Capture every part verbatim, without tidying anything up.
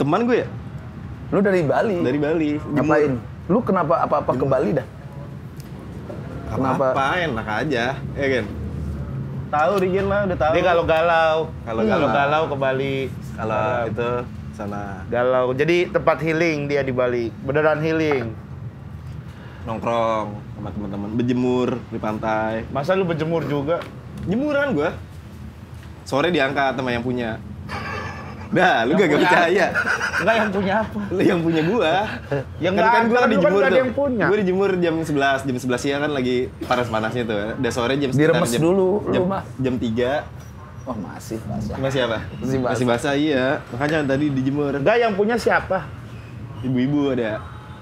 teman gue ya? Lu dari Bali? Dari Bali. Ngapain? Lu kenapa apa-apa ke Bali dah? Kenapa? Apa enak aja, ya kan? Tahu Rigen mah udah tahu. Dia kalau galau, kalau Hmm. galau galau ke Bali. Kalau itu sana Galau. Jadi tempat healing dia di Bali. Beneran healing. nongkrong sama teman-teman, berjemur di pantai. Masa lu berjemur juga? Jemuran gua. Sore diangkat sama yang punya. Dah, lu gak, gak punya percaya. Enggak, yang punya apa? Lu yang punya gua. Yang kan, nggak kan ada, gua kan lu kan dijemur nggak ada tuh. yang punya. Gua dijemur jam sebelas, jam sebelas siang kan lagi panas-panasnya tuh. Udah sore jam sekitar Diremes jam, dulu, lu jam, mah. jam tiga. Oh masih basah. Masih apa? Masih basah. Masih basah, iya. Makanya tadi dijemur. Enggak, yang punya siapa? Ibu-ibu ada.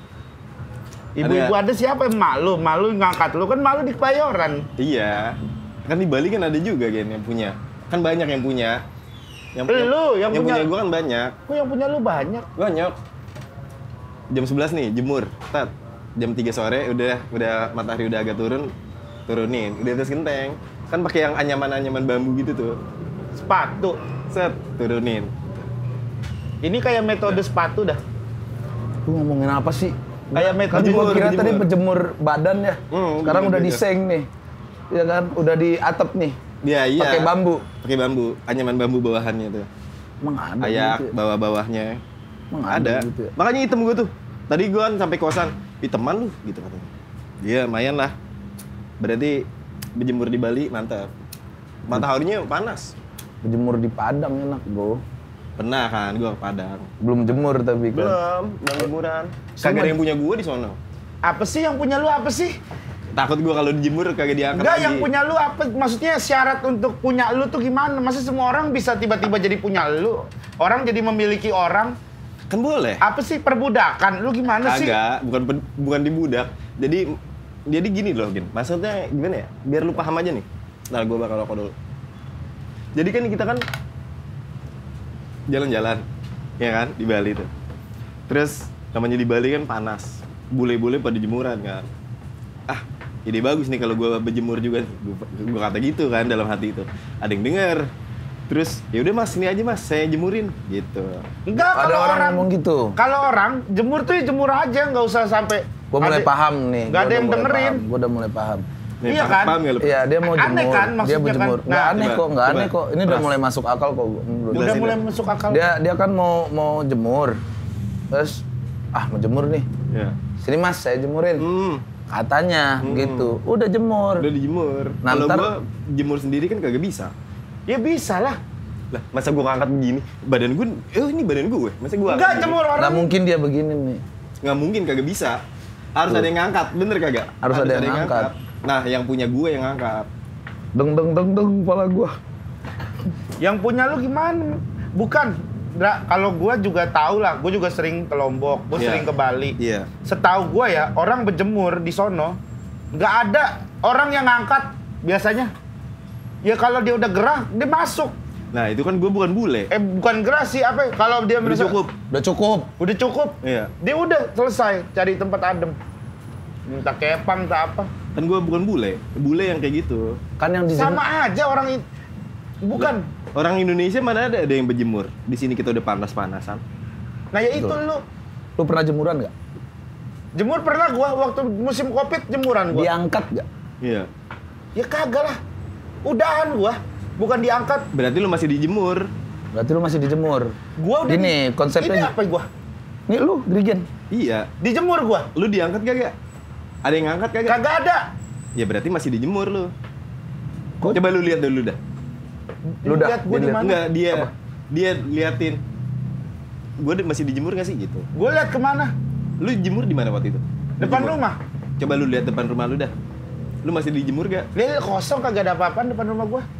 Ibu-ibu ada siapa? Emak lu, emak lu ngangkat lu kan malu di Kebayoran. Iya. Kan di Bali kan ada juga kan yang punya. Kan banyak yang punya. Yang, Lu yang, yang punya, punya gua kan banyak. Kok yang punya lu banyak? Banyak. Jam sebelas nih, jemur. Tat. Jam tiga sore udah udah matahari udah agak turun, turunin. Udah atas genteng. Kan pakai yang anyaman-anyaman bambu gitu tuh. Sepatu. Set, turunin. Ini kayak metode sepatu dah. Lu ngomongin apa sih? Kayak Kan metode gua kira berjemur. tadi berjemur badan ya. Hmm, Sekarang berjemur udah juga. diseng nih. Iya kan? Udah di atap nih. Iya, iya. Pakai bambu. Pakai bambu, anyaman bambu bawahannya tuh. Emang ada Ayak gitu ya? bawah-bawahnya. Emang Ada. gitu ya? Makanya hitam gue tuh. Tadi gue kan sampai kosan, hiteman lu gitu katanya. Iya, lumayan lah. Berarti berjemur di Bali mantap. Mataharinya panas. Berjemur di Padang enak, Bro. Pernah kan gue ke Padang. Belum jemur tapi kan. Belum, belum jemuran. Kagak ada yang punya gue di sono. Apa sih yang punya lu apa sih? Takut gue kalau dijemur kagak diangkat Enggak, lagi. yang punya lu apa? Maksudnya syarat untuk punya lu tuh gimana? Masa semua orang bisa tiba-tiba jadi punya lu? Orang jadi memiliki orang? Kan boleh. Apa sih perbudakan? Lu gimana sih? Kagak, bukan pen- bukan dibudak. Jadi jadi gini loh, Gin. Maksudnya gimana ya? Biar lu paham aja nih. Nah, gue bakal rokok dulu. Jadi kan kita kan jalan-jalan, ya kan, di Bali tuh. Terus namanya di Bali kan panas. Bule-bule pada jemuran kan. Ah, ide bagus nih kalau gue berjemur juga. Gue kata gitu kan dalam hati itu. Ada yang denger. Terus ya udah mas, sini aja mas, saya jemurin gitu. Enggak, Ada kalau orang orang ngomong gitu. Kalau orang jemur tuh ya jemur aja, nggak usah sampai. Gua mulai ada- paham nih. Nggak Gua ada yang udah mulai dengerin. paham. Gua udah mulai paham. Nih, Iya paham- kan? Paham gak lu? Iya, dia mau Aneh jemur. kan Dia maksudnya berjemur. kan? Nggak Nah, aneh coba, kok, nggak coba. aneh kok. Ini udah Jelas. mulai masuk akal kok menurut Udah Jelasin mulai ya. masuk akal. Dia dia kan mau mau jemur. Terus ah mau jemur nih. Ya. Sini Mas, saya jemurin. Hmm, Katanya gitu. Udah jemur. udah dijemur. Nah, Kalau ntar- gue jemur sendiri kan kagak bisa. Ya bisa lah. Lah, masa gue ngangkat begini? Badan gue, eh ini badan gue. Masa gue Enggak jemur Nah orang. mungkin dia begini nih. Nggak mungkin, kagak bisa. Harus Tuh. ada yang ngangkat, bener kagak? Harus ada yang ngangkat. Nah, yang punya gue yang ngangkat. Deng deng deng deng kepala gua. Yang punya lu gimana? Bukan. Dra, kalau gua juga tahu lah, gua juga sering ke Lombok, gua Iya. sering ke Bali. Iya. Setahu gua ya, orang berjemur di sono nggak ada orang yang ngangkat biasanya. Ya kalau dia udah gerah, dia masuk. Nah, itu kan gue bukan bule. Eh bukan gerah sih, apa? ya? Kalau dia Udah merasa- cukup. Udah cukup. Udah cukup. Iya. Dia udah selesai cari tempat adem. Minta kepang, tak apa. Kan gue bukan bule. Bule yang kayak gitu. Kan yang di Sama aja orang itu. Bukan. Orang Indonesia mana ada ada yang berjemur? Di sini kita udah panas-panasan. Nah ya itu Betul. lu. Lu pernah jemuran nggak? Jemur pernah gua waktu musim Covid jemuran gua. Diangkat nggak? Iya. Ya kagak lah. Udahan gua, bukan diangkat. Berarti lu masih dijemur. Berarti lu masih dijemur. Gua udah Gini, di- konsepnya- Ini apa gua? Nih lu, Drigen. Iya. Dijemur gua. Lu diangkat kagak? Ada yang ngangkat kagak? Kagak ada. Ya berarti masih dijemur lu. Kok- Coba lu lihat dulu dah. Lu dah, Lihat gua di dilihat. mana? Enggak, dia Apa? dia liatin. Gue masih dijemur gak sih gitu? Gua lihat kemana? Lu jemur di mana waktu itu? Lu Depan jemur? rumah. Coba lu lihat depan rumah lu dah. Lu masih dijemur gak? Lihat kosong kagak ada apa-apaan depan rumah gua.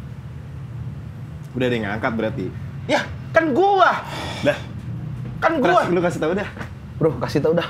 Udah ada yang ngangkat berarti. Ya, kan gua. Dah. Kan Pras, gua. lu kasih tahu dah. Bro, kasih tau dah.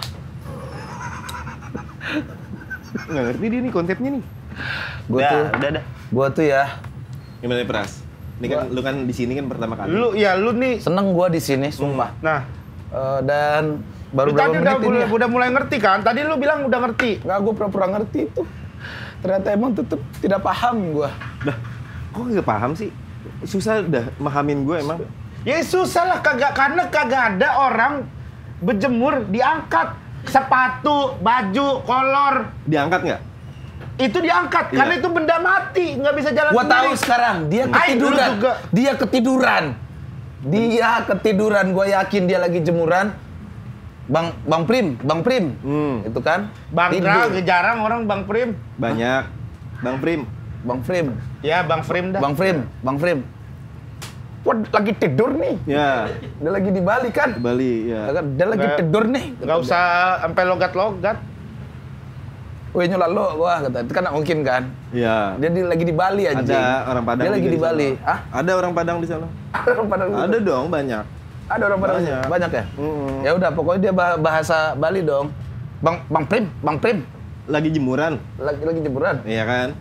Nggak ngerti dia nih konsepnya nih. Gua Dah, tuh, udah dah. gua tuh ya Gimana Pras? Ini kan lu kan di sini kan pertama kali. Lu ya lu nih. seneng gua di sini, sumpah. Nah, Eh, dan baru lu berapa tadi menit udah, ini udah, ya? udah mulai ngerti kan? Tadi lu bilang udah ngerti. Nggak, gua pura-pura ngerti itu. Ternyata emang tetep tidak paham gua. Dah. Kok nggak paham sih? Susah dah mahamin gue emang. Ya susah lah, kagak, karena kagak ada orang berjemur diangkat. Sepatu, baju, kolor. Diangkat nggak? Itu diangkat, Iya. karena itu benda mati, nggak bisa jalan Gua sendiri. tahu sekarang, dia Ay, ketiduran. lu juga. Dia ketiduran. Dia ketiduran, gue yakin dia lagi jemuran. Bang Bang Prim, Bang Prim. Hmm. Itu kan. Bang tidur. Tra, jarang orang Bang Prim. Banyak. Bang Prim. Bang Prim. Ya, Bang Prim dah. Bang Prim, Bang Prim. Wah, lagi tidur nih. Ya. Dia lagi di Bali kan? Ke Bali, ya. Dia lagi Nggak- tidur nih. Nggak usah sampai logat-logat. Wih, nyolak lo, wah kata. Itu kan nggak mungkin kan? Iya. Dia di, lagi di Bali aja. Ada orang Padang. Dia lagi juga di Bali. sana. Ah? Ada orang Padang di sana. Ada orang Padang. Ada dong, banyak. Ada orang Padang. Banyak. Banyak ya? Mm-mm. Ya udah, pokoknya dia bah- bahasa Bali dong. Bang Bang Prim, Bang Prim. Lagi jemuran, Lagi lagi jemuran. iya kan?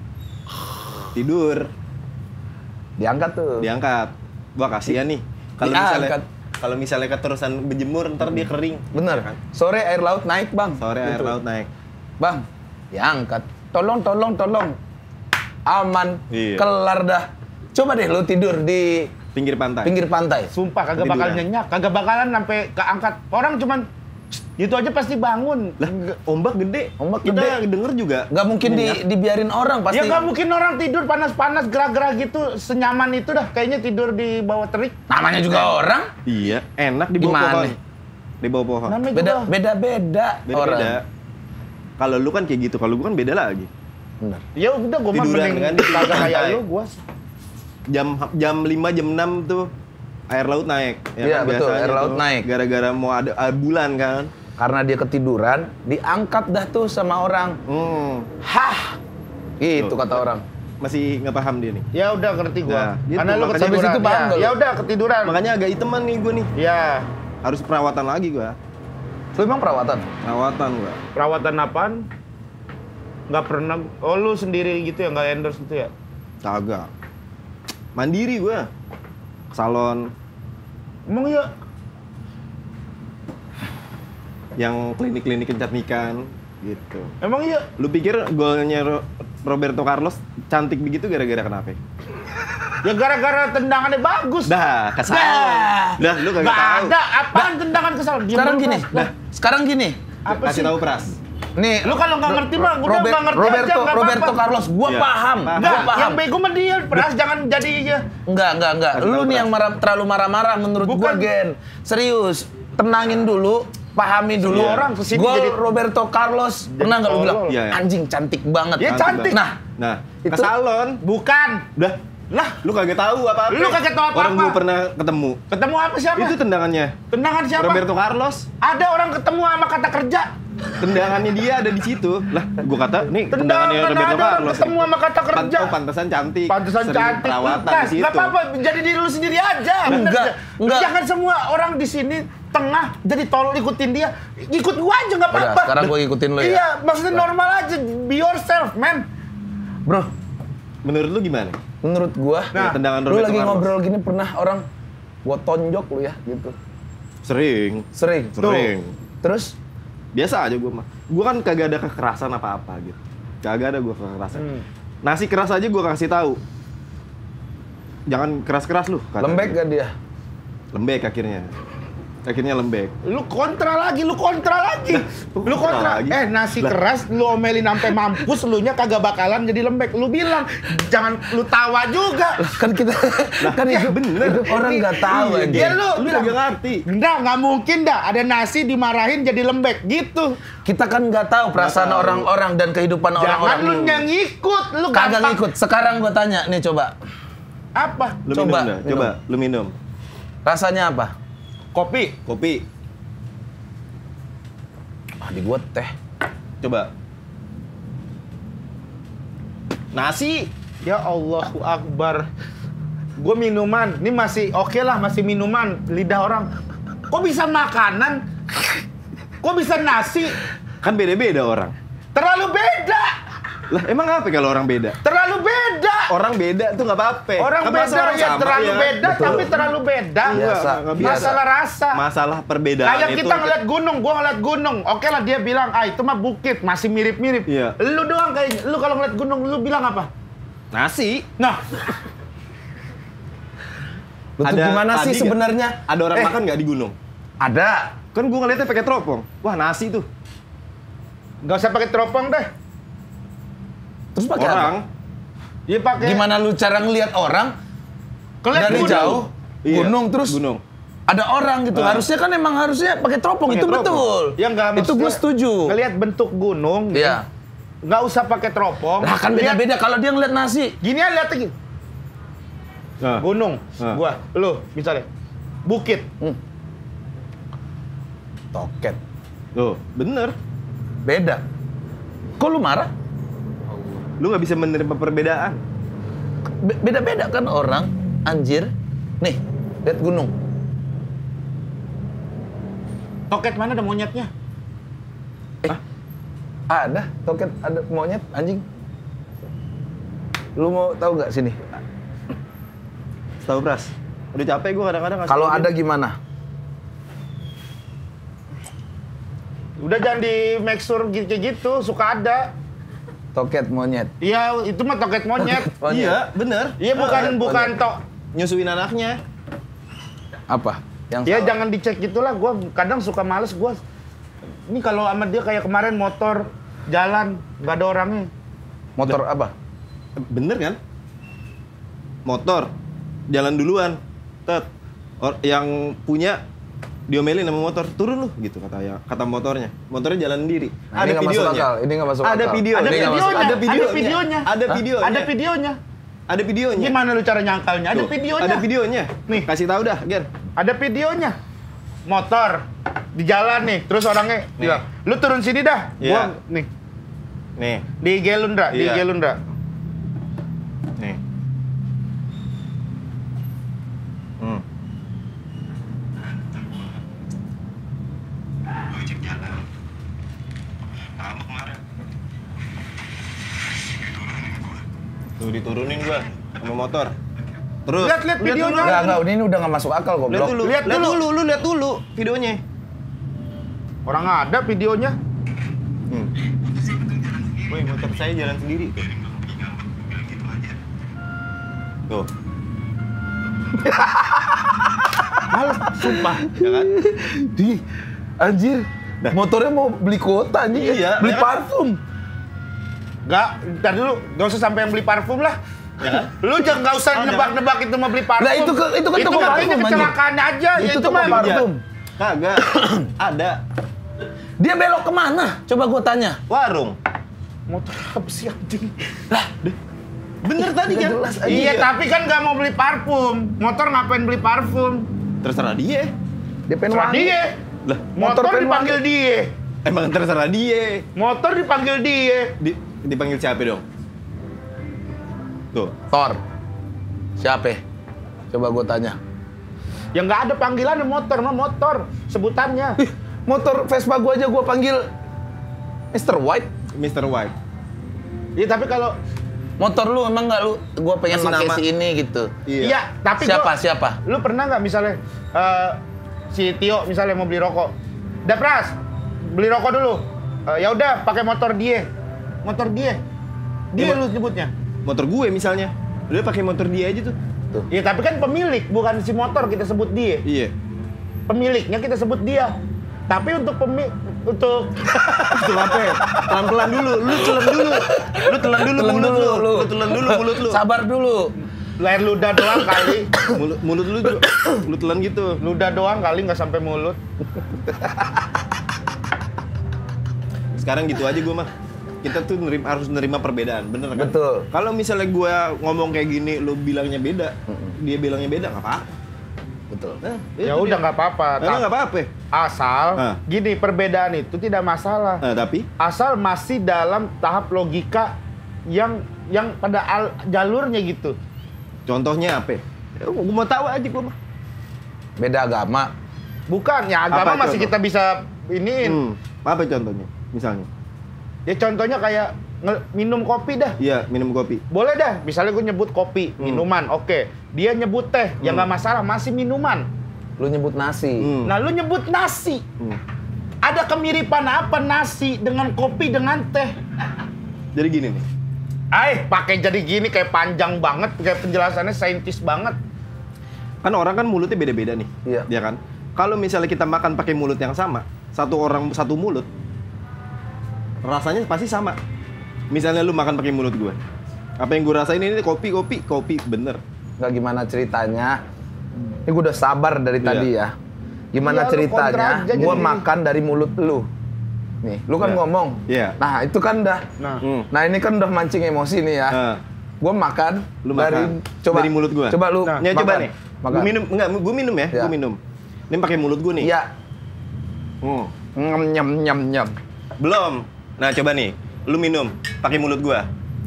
Tidur, Diangkat tuh. diangkat. Wah, kasihan nih. Kalau Diangkat. misalnya kalau misalnya keterusan berjemur, ntar dia kering. Bener. Kan? Sore air laut naik, Bang. Sore air Gitu. laut naik. Bang, diangkat. Tolong, tolong, tolong. Aman. Iya. Kelar dah. Coba deh lu tidur di Pinggir pantai. pinggir pantai. Sumpah kagak Tiduran. bakal nyenyak, kagak bakalan sampai keangkat. Orang cuman gitu aja pasti bangun. Lah, ombak gede. Ombak Kita gede. denger juga. Nggak mungkin di, nyenyak. dibiarin orang pasti. Ya nggak mungkin orang tidur panas-panas gerah-gerah gitu senyaman itu dah. Kayaknya tidur di bawah terik. Namanya juga orang. Iya, enak di bawah Gimana? pohon. Di bawah pohon. Namanya Beda, juga. beda-beda orang. Beda-beda. Kalau lu kan kayak gitu, kalau gua kan beda lagi. Bener. Ya udah gua mah Tiduran mending kan di kagak kayak pantai. lu gua. Jam jam lima, jam enam tuh air laut naik. Ya Iya, kan, betul, biasanya air laut tuh. naik. Gara-gara mau ada ada bulan kan. Karena dia ketiduran, diangkat dah tuh sama orang. Hmm. Hah! Gitu Tuh. kata orang. Masih nggak paham dia nih. Ya udah ngerti gua. Nah, gitu, Karena lu makanya ketiduran. sampai situ paham ya. nggak lu? Ya udah ketiduran. Makanya agak hiteman nih gua nih. Ya, Harus perawatan lagi gua. Lu emang perawatan? Perawatan gua. perawatan apaan? Nggak pernah. Oh lu sendiri gitu ya, nggak endorse gitu ya? Kagak. Mandiri gua. Ke salon Emang iya? yang klinik-klinik kecantikan gitu. Emang iya? Lu pikir golnya Ro- Roberto Carlos cantik begitu gara-gara kenapa? Ya gara-gara tendangannya bagus. Dah, ke salon. Dah. Dah, lu kagak Nggak tahu. ada. Apaan tendangan kesal? Diam Sekarang dulu, gini, Pras. nah, sekarang gini. Apa Kasih sih? tahu Pras. Nih, Lu kalau nggak ngerti mah, udah Robert- nggak ngerti Roberto, aja, nggak Roberto apa-apa. Carlos, gua Iya. paham, Paham. Enggak, gua paham. yang bego mah dia, Pras. Jangan jadi ya. Enggak, enggak, enggak. Kasih Lu tahu, nih Pras. yang marah, terlalu marah-marah menurut gua, Bukan. Gen. Serius, tenangin dulu, pahami dulu. Semua orang kesini Gol jadi- Roberto Carlos, pernah nggak lu bilang? tolol. Iya, iya. Anjing cantik banget. Ya, Cantik cantik. banget. Nah, Nah, ke Itu- salon. Bukan. Udah, Lah, lu kagak tahu apa-apa. Lu kagak tahu apa-apa. Orang gua pernah ketemu. ketemu apa siapa? Itu tendangannya. Tendangan siapa? Roberto Carlos. Ada orang ketemu sama kata kerja. Tendangannya dia ada di situ. Lah, gua kata, nih Tendangan tendangannya mana Roberto ada orang Carlos. ketemu sama kata Pan- kerja. Oh, pantesan cantik. Pantesan Sering cantik. perawatan Nah, di situ. nggak apa-apa, jadi diri lu sendiri aja. Bener Enggak, aja. enggak. Jangan semua orang di sini tengah jadi tolol ikutin dia. Ikut gua aja nggak Udah, apa-apa. sekarang gua ikutin lu ya. Iya, maksudnya normal aja. Be yourself, man. bro, Menurut lu gimana? menurut gua, Nah, tendangan lu Roberto lagi Carlos. ngobrol gini pernah orang gua tonjok lu ya, gitu. Sering. Sering. Sering. Terus, Biasa aja gua mah. Gua kan kagak ada kekerasan apa-apa gitu. Kagak ada gua kekerasan. Hmm. Nasi keras aja gua kasih tahu. Jangan keras-keras lu. kata lembek dia. gak dia? Lembek akhirnya. Akhirnya lembek. Lu kontra lagi, lu kontra lagi. Lu kontra kontra. lagi. Eh, nasi Lah. keras lu omelin sampai mampus, lu nya kagak bakalan jadi lembek. Lu bilang, jangan lu tawa juga. Kan kita, kan ya hidup, bener. hidup orang nggak tahu Iya, aja. Dia lu, Lu bilang, kagak ngerti. enggak, nggak mungkin dah ada nasi dimarahin jadi lembek gitu. Kita kan nggak tahu perasaan tahu. orang-orang dan kehidupan Jangan orang-orang. lu yang ngikut, lu Kagak gampang. ngikut. Sekarang gua tanya, nih coba. Apa? Lu Coba, minum dah. minum. Coba lu minum. Rasanya apa? Kopi. Kopi. Ah, di gua teh. Coba. Nasi. Ya Allahu Akbar. Gue minuman, ini masih oke lah, masih minuman, lidah orang. Kok bisa makanan? Kok bisa nasi? Kan beda-beda orang. Terlalu beda. Lah emang apa kalau orang beda? Terlalu beda. Orang beda tuh nggak apa-apa. Orang Kan masa beda orang ya sama, terlalu ya? beda, Betul. tapi terlalu beda. Biasa, nggak biasa. Masalah rasa. Masalah perbedaan Kayak itu. kita ngeliat gunung, gua ngeliat gunung. Oke lah dia bilang, ah itu mah bukit, masih mirip-mirip. Iya. Lu doang kayak, lu kalau ngeliat gunung, lu bilang apa? Nasi. Nah, Bentuk gimana sih tadi nggak- sebenarnya? Ada orang Eh. makan nggak di gunung? Ada. Kan gua ngeliatnya pakai teropong. Wah, nasi tuh. Nggak usah pakai teropong deh. Terus pakai apa? Orang. Dia pakai Gimana lu cara ngelihat orang Kelihatan dari gunung. jauh? Iya, Gunung terus gunung. ada orang gitu. Ah. Harusnya kan emang harusnya pakai teropong. Pakai Itu teropong. betul. Ya nggak Itu gue maksudnya setuju. Ngelihat bentuk gunung, gitu. Iya. Nggak usah pakai teropong. Lah kan Lihat- beda-beda kalau dia ngeliat nasi. Gini aja lihat lagi. Nah. Gunung, Ah. gua, lu misalnya, bukit. Hmm. Toket. Tuh, bener. Beda. Kok lu marah? Lu nggak bisa menerima perbedaan. Be- Beda-beda kan orang. Anjir. Nih, lihat gunung. Toket mana ada monyetnya? Eh, ada toket, ada monyet, anjing. Lu mau tahu nggak sini? Tahu Pras? Udah capek gua kadang-kadang ngasih Kalau tau ada dia. gimana? Udah jangan di make sure gitu- kayak gitu, suka ada. Toket monyet. Iya, itu mah toket monyet. Monyet. Iya, bener. Iya, bukan Ah, bukan tok. nyusuin anaknya. Apa? Yang Ya salah? jangan dicek gitulah, gua kadang suka males gua. Ini kalau sama dia kayak kemarin motor jalan nggak ada orangnya. Motor apa? Bener kan? Motor jalan duluan. Tet. Or, yang punya diomelin sama motor, turun lu gitu kata ya, kata motornya. Motornya jalan sendiri. Nah, ini nggak masuk akal, ini nggak masuk Ada akal. videonya. Ada Ini nggak masuk videonya, Ada ada videonya. videonya. Ada Hah? videonya. Ada videonya. Ada videonya. Gimana lu cara nyangkalnya? Ada Tuh, videonya. Ada videonya. Nih. Kasih tahu dah, Gen. Ada videonya. Motor di jalan nih, terus orangnya Nih. bilang, "Lu turun sini dah." Iya. Gua nih Nih, di I G Lundra, di I G Iya. Lundra. nih. Hmm. Ojek jalan. Lama kemarin. Diturunin gua. Tuh diturunin gua sama motor. Terus Lihat, lihat videonya. dulu. Enggak, enggak, ini udah nggak masuk akal Lihat goblok. dulu, Lihat lihat dulu. dulu, lu lihat dulu videonya. Orang ada videonya. Hmm. Woi, motor saya jalan sendiri tuh. Gitu aja. Tuh, Males, sumpah. ya kan? Di anjir. Motornya mau beli kuota anjing. Iya, beli ya kan? parfum. Gak, ntar dulu, gak usah sampai yang beli parfum lah. Ya kan? Lu jangan gak usah Ada. nebak-nebak itu mau beli parfum. Nah, itu ke- itu kan itu toko mah kayaknya parfum, anjing. kecelakaan aja. Ya, Itu itu toko mah parfum. Kagak. Ada Dia belok kemana? Coba gua tanya. warung. motor apa sih anjing? Bener tadi Nggak kan? jelas aja. Iya, tapi kan gak mau beli parfum. Motor ngapain beli parfum? Terserah dia. Dia pengen Terserah wangi. dia. Lah, Motor, Motor pengen dipanggil dia. emang terserah dia. Motor dipanggil dia. Di, dipanggil siapa dong? Tuh. Thor. Siapa? Coba gua tanya. Ya nggak ada panggilannya motor, mah motor sebutannya. Ih, motor Vespa gua aja gua panggil mister White. mister White. Iya, tapi kalau Motor lu emang nggak lu gua pengen Kasih pakai nama. si ini gitu. iya, tapi Siapa gua- siapa? Lu pernah nggak misalnya eh, si Tio misalnya mau beli rokok, "Dah Pras, beli rokok dulu." "Eh, ya udah, pakai motor dia." Motor dia. Dia Iya, lu sebutnya. Motor gue misalnya. Udah pakai motor dia aja tuh. Iya, tapi kan pemilik, bukan si motor kita sebut dia. Iya. Pemiliknya kita sebut dia. Tapi untuk pemi untuk Itu apa ya? Pelan-pelan dulu. Lu telan dulu. Lu telan dulu Telan mulut dulu, lu. lu. Lu telan dulu mulut lu. Sabar dulu. leher ludah doang kali. Mulut, mulut lu juga. Lu telan gitu. Ludah doang kali, nggak sampai mulut. Sekarang gitu aja gue mah. Kita tuh nerima, harus nerima perbedaan, bener kan? Betul. Kalau misalnya gue ngomong kayak gini, lu bilangnya beda, dia bilangnya beda, nggak apa-apa. Betul. Nah, Ya itu udah dia. nggak apa-apa. Emang Ta- nggak apa-apa. Asal Hah. gini, perbedaan itu tidak masalah. Nah, tapi Asal masih dalam tahap logika yang yang pada al- jalurnya gitu. contohnya apa? Ya, gue mau tahu aja gue mah. Beda agama. Bukan, ya agama Apa masih contoh? kita bisa iniin. Hmm, apa contohnya? Misalnya? Ya contohnya kayak nge- minum kopi dah. Iya, minum kopi. Boleh dah, misalnya gue nyebut kopi, Hmm. minuman, oke. Dia nyebut teh, ya Hmm. nggak masalah, masih minuman. Lu nyebut nasi. Hmm. Nah, lu nyebut nasi. Hmm. Ada kemiripan apa nasi dengan kopi dengan teh? Jadi gini nih. Eh, pakai jadi gini kayak panjang banget, kayak penjelasannya saintis banget. Kan orang kan mulutnya beda-beda nih. Iya. Ya kan? Kalau misalnya kita makan pakai mulut yang sama, satu orang satu mulut, rasanya pasti sama. Misalnya lu makan pakai mulut gua. Apa yang gua rasain ini kopi, kopi, kopi, bener. Nggak gimana ceritanya. Ini gue udah sabar dari Iya. tadi ya. Gimana Iya, lu ceritanya? kontra aja Gue jadi. makan dari mulut lu. Nih, lu kan Iya. ngomong. Iya. Nah, itu kan dah. Nah, Hmm. Nah, ini kan udah mancing emosi nih ya. Nah, Gue makan Lu dari makan. coba Dari mulut gua. Coba lu Nah, ya makan. coba nih. Makan. Gua minum, enggak, gua minum ya, Iya. gua minum. Ini pakai mulut gua nih. Iya. Hmm. Nyam nyam nyam nyam. Belum. Nah, coba nih. Lu minum pakai mulut gua.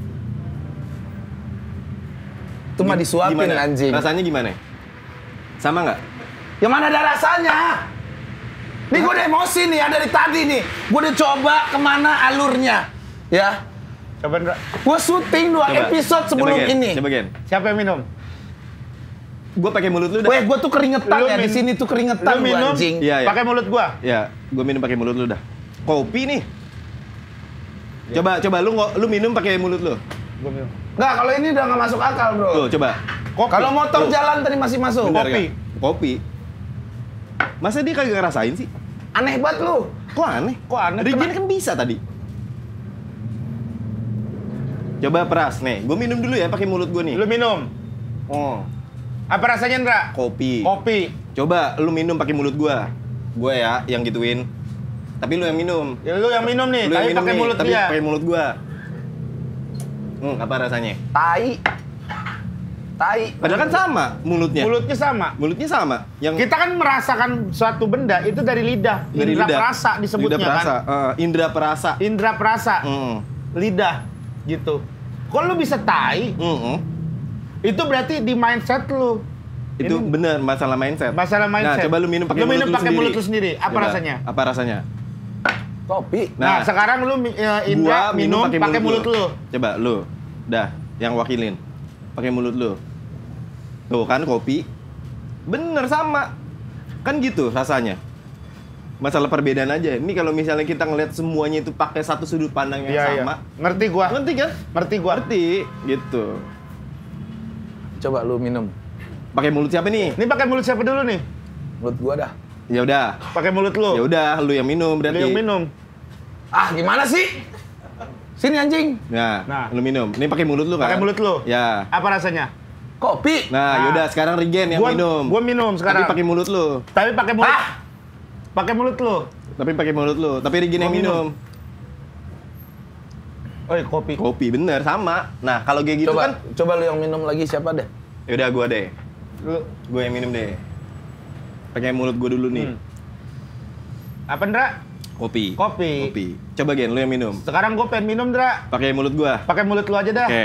Itu mah disuapin Gimana? anjing. Rasanya gimana? Sama nggak? Ya mana ada rasanya? Nih gue udah emosi nih ya dari tadi nih. Gue udah coba kemana alurnya. Ya. coba Ndra. Gue syuting dua Coba. episode sebelum Coba, Gen. ini. Coba Gen. Siapa yang minum? Gua pakai mulut lu dah. Weh, gue tuh keringetan Lu ya di min- sini tuh keringetan Lu gua minum anjing. Iya, iya. pakai mulut gua. Ya, gua minum pakai mulut lu dah. Kopi nih. Coba, coba lu ngo- lu minum pakai mulut lu. Gua minum. Nggak, kalau ini udah nggak masuk akal bro. Tuh, coba. Kopi. Kalau motor Tuh. jalan tadi masih masuk. Bener kopi. nggak? Kopi. Masa dia kagak ngerasain sih? Aneh banget lu. Kok aneh? Kok aneh? Regen Kena- kan bisa tadi. Coba peras nih. Gua minum dulu ya pakai mulut gua nih. Lu minum. Oh, Apa rasanya, Ndra? kopi. Kopi. Coba lu minum pakai mulut gua. Gua ya yang gituin. Tapi lu yang minum. Ya, lu yang minum nih, Lu yang tapi minum pakai nih, mulut tapi dia. pakai mulut gua. Hmm, apa rasanya? Tai. Tai. Padahal kan sama mulutnya. Mulutnya sama. Mulutnya sama. Yang Kita kan merasakan suatu benda itu dari lidah. dari Indra lidah. perasa disebutnya Lidah perasa. kan. Eh, indra perasa. Indra perasa. Hmm. Lidah gitu. Kok lu bisa tai? Mm-mm. Itu berarti di mindset lu. Itu Ini bener masalah mindset. masalah mindset. Nah, coba lu minum pakai Lu mulut minum lu pakai sendiri. mulut lu sendiri. Apa Coba, rasanya? Apa rasanya? Kopi. Nah, Nah, sekarang lu ya, Indra Gua minum pakai mulut, lu. Coba lu. Dah, yang wakilin. Pakai mulut lu. Tuh kan kopi. Bener sama. Kan gitu rasanya. Masalah perbedaan aja. Ini kalau misalnya kita ngeliat semuanya itu pakai satu sudut pandang yang Iya, iya. sama. Ngerti gua. Ngerti kan? Ngerti gua. Ngerti. Gitu. Coba lu minum. Pakai mulut siapa nih? Ini pakai mulut siapa dulu nih? Mulut gua dah. Ya udah. Pakai mulut lu. Ya udah, lu yang minum Lu berarti. yang minum. Ah, gimana sih? Sini anjing. Nah, Nah. lu minum. Ini pakai mulut lu kan? Pakai mulut lu. Ya. Apa rasanya? Kopi. Nah, Nah. yaudah sekarang Regen yang Gua- minum. gua minum sekarang. Tapi pakai mulut lu. Tapi pakai mulut. Ah! Pakai mulut lu. Tapi pakai mulut lu. Tapi Regen Gua yang minum. Oh, kopi. Kopi bener sama. Nah, kalau kayak gitu coba, kan coba lu yang minum lagi siapa deh? yaudah gua deh. Lu. Gua yang minum deh. Pakai mulut gua dulu nih. Hmm. Apa, Ndra? Kopi. Kopi. Kopi. Coba Gen, lu yang minum. Sekarang gue pengen minum, Ndra. Pakai mulut gua. Pakai mulut lu aja dah. Oke.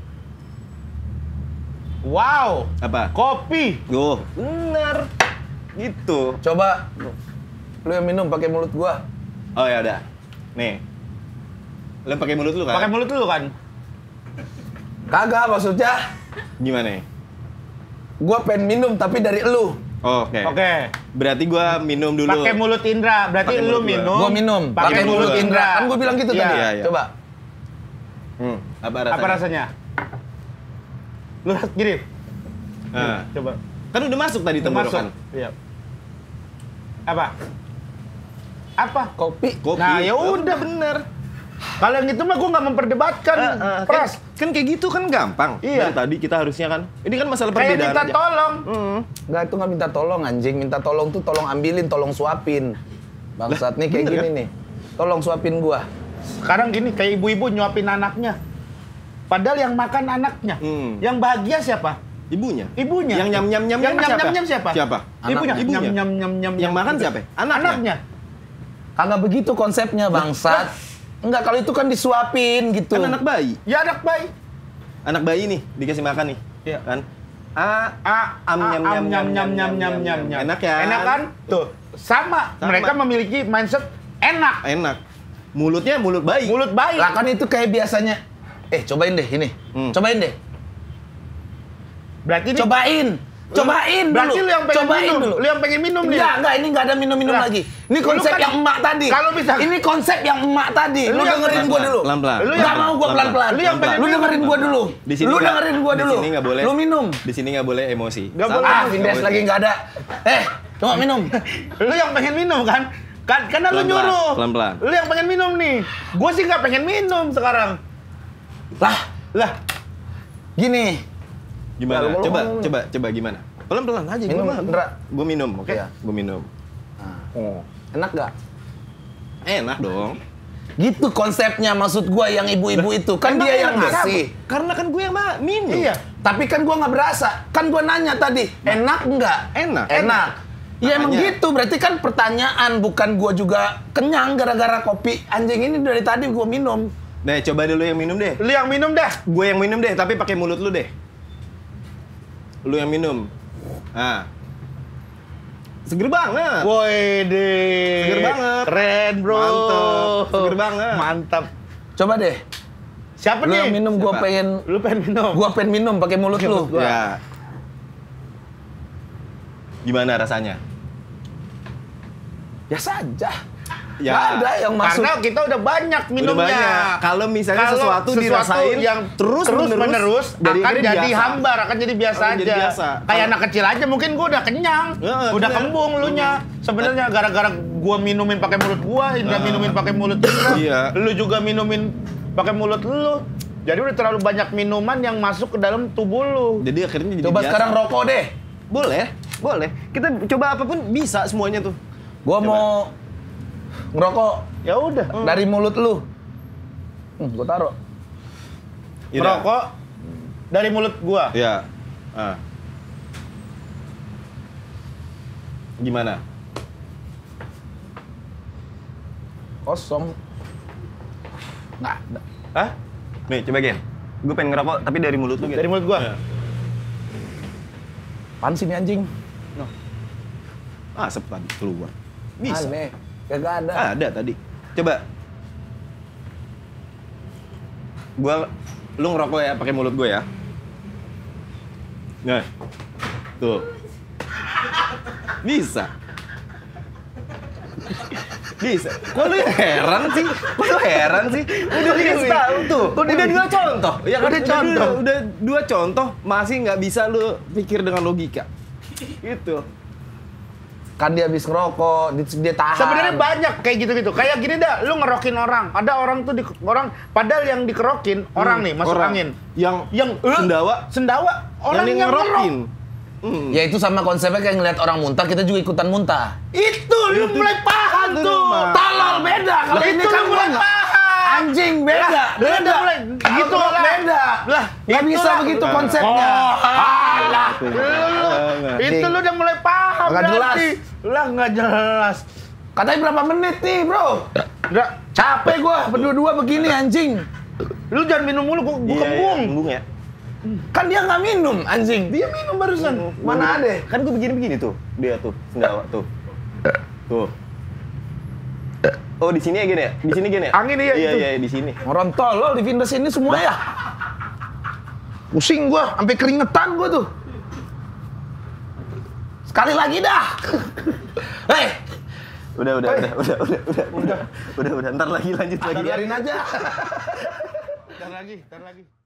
Wow. Apa? Kopi. Tuh, bener. Gitu. Coba lu yang minum pakai mulut gua. Oh ya udah. Nih. Lu pakai mulut lu kan? Pakai mulut lu kan? Kagak maksudnya. Gimana? Gua pengen minum tapi dari elu. Oh, Oke. Oke. Berarti gua minum dulu. Pakai mulut Indra. Berarti Pakai lu mulut gua. minum. Gua minum Pakai Pakai mulut mulut Indra. Kan gua bilang gitu Iya. tadi. Iya, iya. Coba. Hmm. Apa rasanya? Apa rasanya? Lu gini. Nah. Coba. Kan udah masuk tadi Masuk. tenggorokan. Iya. Apa? Apa? Kopi. Kopi. Nah, ya udah. bener. Kalau yang itu mah gua nggak memperdebatkan. Eh, eh, Pras. kan, kan kayak gitu kan gampang. Iya. Dari tadi kita harusnya kan. Ini kan masalah Kayak perbedaan minta aja. tolong. Hmm. Enggak, itu nggak minta tolong anjing. Minta tolong tuh tolong ambilin, tolong suapin. Bangsat nih kayak bener gini kan? nih. Tolong suapin gua. Sekarang gini, kayak ibu-ibu nyuapin anaknya. Padahal yang makan anaknya. Hmm. Yang bahagia siapa? Ibunya. Ibunya. Yang nyam nyam nyam Yang nyam nyam nyam nyam siapa? Siapa? Ibunya. Ibunya. Nyam nyam nyam nyam. Yang makan siapa? Anaknya. Anaknya. Kagak begitu konsepnya bangsat. Enggak, kalau itu kan disuapin gitu. Kan anak bayi. Ya anak bayi. Anak bayi nih dikasih makan nih. Iya. Kan? A A, am nyam nyam nyam nyam nyam nyam nyam nyam. Enak ya? Enak kan? Tuh, sama. Sama. Mereka memiliki mindset enak. Enak. Mulutnya mulut bayi. Mulut bayi. Lah kan itu kayak biasanya. Eh, cobain deh ini. Hmm. Cobain deh. Berarti ini Cobain. Cobain dulu. Berarti lu yang pengen Cobain minum. dulu. Lu yang pengen minum nih. Enggak, enggak, ini enggak ada minum-minum Nah, lagi. Ini konsep kan- yang emak tadi. kalau bisa- Ini konsep yang emak tadi. Lu, Lu yang dengerin gua pelan-pelan, dulu. pelan-pelan. Lu Enggak yang- mau gua pelan-pelan. Lu yang pengen Lu minum. dengerin gua dulu. Di sini Lu nggak- dengerin gua dulu. Di sini nggak boleh. Lu minum. Di sini nggak boleh emosi. Nggak Santai. boleh. Ah, Vindes lagi enggak ada. Eh, coba minum. Lu yang pengen minum kan? Kan karena lu Pelan-pelan, nyuruh. pelan-pelan. Lu yang pengen minum nih. Gua sih nggak pengen minum sekarang. Lah, Lah, gini. Gimana? Kalau- Coba, kalau- coba, coba gimana? Pelan-pelan aja. Minum, gua mah. Indra. Gua minum, oke? Iya. Gua minum. Oh, enak gak? Enak dong. Gitu konsepnya maksud gua yang ibu-ibu itu. Kan Emang dia yang enak, ngasih. kenapa? Karena kan gue yang ma- minum. iya. Tapi kan gua nggak berasa. Kan gua nanya tadi, enak nggak? Enak. Enak. Ya emang Makanya. gitu. Berarti kan pertanyaan, bukan gua juga kenyang gara-gara kopi anjing ini dari tadi gua minum. Nah, coba dulu yang minum deh. Lu yang minum dah. Gue yang minum deh, tapi pakai mulut lu deh. Lu yang minum. Nah. Seger banget. Woi deh. Seger banget. Keren, Bro. Mantep. Seger banget. Mantap. Coba deh. Siapa Lu nih? yang minum, gua Siapa? pengen Lu pengen minum. gua pengen minum pakai mulut lu. gua. Ya. Gimana rasanya? Biasa aja. Ya, Nggak ada yang masuk. Karena kita udah banyak minumnya. Udah banyak. Kalau misalnya Kalau sesuatu, dirasain yang terus terus menerus, jadi- akan jadi jadi biasa. hambar, akan jadi biasa Akan aja. jadi biasa. Kayak Kalau- anak kecil aja mungkin gua udah kenyang, Ya, udah bener. kembung lu nya. Sebenarnya gara-gara gua minumin pakai mulut gua, Indra Ah. minumin pakai mulut Indra. Iya. Lu juga minumin pakai mulut lu. Jadi udah terlalu banyak minuman yang masuk ke dalam tubuh lu. Jadi akhirnya jadi Coba biasa. sekarang rokok deh. Boleh, boleh. Kita coba apapun bisa semuanya tuh. Gua Coba. mau ngerokok Ya udah. dari mulut lu. Hmm, gua taruh. Iya. Merokok dari mulut gua. Iya. Ah. Gimana? Kosong. Nggak ada. Hah? Nih, coba Gen. Gue pengen ngerokok tapi dari mulut lu Gen. Dari mulut gua. Iya. Apaan sih ini anjing? Ah, asap tadi keluar. Bisa. Aneh. Kagak ada. Ah, ada tadi. Coba. Gua lu ngerokok ya pakai mulut gue ya. Nah. Tuh. Bisa. Bisa. Kok lu heran sih? Kok lu heran sih? Udah dikasih tahu tuh. Udah dua contoh. Ya kan? Udah contoh. Udah, udah dua contoh masih nggak bisa lu pikir dengan logika. Gitu. Kan dia habis ngerokok, dia, dia tahan. Sebenarnya banyak kayak gitu-gitu. Kayak gini dah, lu ngerokin orang. Ada orang tuh di orang padahal yang dikerokin orang nih masuk Orang angin. Yang Yang eh, sendawa sendawa orang yang, yang, ngerokin. ngerok. Hmm. Ya itu sama konsepnya kayak ngeliat orang muntah, kita juga ikutan muntah. Itu lu mulai paham itu tuh. mah. Tolol beda. Kalau Lah, ini itu kan lu gua mulai nggak- paham. Anjing beda. Lah, lu Beda. udah mulai gitu Abang, lah. beda. Lah, Nggak bisa itulah. begitu Lah. konsepnya. Oh, alah. Itu. Lu, Nggak. itu lu udah mulai paham Nggak jelas. berarti. Lah nggak jelas. Katanya berapa menit nih, bro? Nggak, Capek gua berdua-dua begini anjing. lu jangan minum mulu, gua, gua Iya, kembung. iya, kembung ya. Kan dia nggak minum anjing. Dia minum barusan. Mana ada? Kan gue begini-begini tuh. Dia tuh, sendawa tuh. Tuh. Oh, di sini ya gini ya? Di sini gini ya? Angin iya, Iya, itu. iya, di sini. Orang tolol di Vindes ini semua ya. Pusing gua, sampai keringetan gua tuh. Sekali lagi dah. Hei, Udah, udah, udah, udah, udah, udah, udah, udah, udah, ntar lagi lanjut lagi ya. biarin aja. Ntar lagi, ntar lagi.